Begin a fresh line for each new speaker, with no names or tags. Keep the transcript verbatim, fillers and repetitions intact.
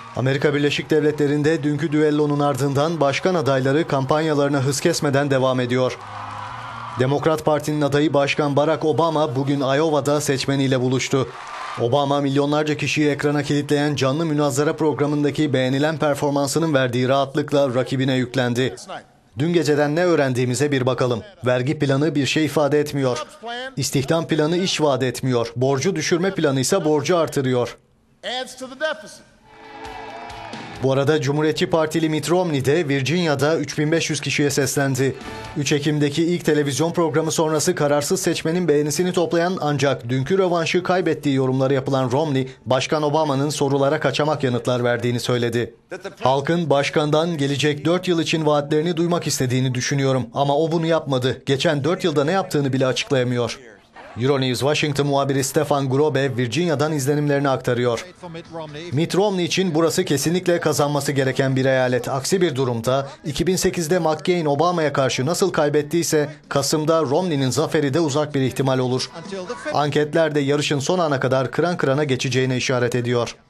Amerika Birleşik Devletleri'nde dünkü düellonun ardından başkan adayları kampanyalarına hız kesmeden devam ediyor. Demokrat Parti'nin adayı Başkan Barack Obama bugün Iowa'da seçmeniyle buluştu. Obama milyonlarca kişiyi ekrana kilitleyen canlı münazara programındaki beğenilen performansının verdiği rahatlıkla rakibine yüklendi. Dün geceden ne öğrendiğimize bir bakalım. Vergi planı bir şey ifade etmiyor. İstihdam planı iş vaat etmiyor. Borcu düşürme planı ise borcu artırıyor. Bu arada Cumhuriyetçi Partili Mitt Romney de Virginia'da üç bin beş yüz kişiye seslendi. üç Ekim'deki ilk televizyon programı sonrası kararsız seçmenin beğenisini toplayan ancak dünkü rövanşı kaybettiği yorumları yapılan Romney, Başkan Obama'nın sorulara kaçamak yanıtlar verdiğini söyledi. Halkın başkandan gelecek dört yıl için vaatlerini duymak istediğini düşünüyorum ama o bunu yapmadı. Geçen dört yılda ne yaptığını bile açıklayamıyor. Euronews Washington muhabiri Stefan Grobe Virginia'dan izlenimlerini aktarıyor. Mitt Romney için burası kesinlikle kazanması gereken bir eyalet. Aksi bir durumda iki bin sekizde McCain Obama'ya karşı nasıl kaybettiyse Kasım'da Romney'nin zaferi de uzak bir ihtimal olur. Anketler de yarışın son ana kadar kıran kırana geçeceğine işaret ediyor.